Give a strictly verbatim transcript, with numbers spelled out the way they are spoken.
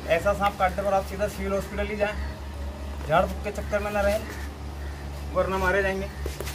ऐसा सांप काटने पर आप सीधा सिविल हॉस्पिटल ही जाएं, झाड़ फूक के चक्कर में ना रहें, वरना मारे जाएंगे।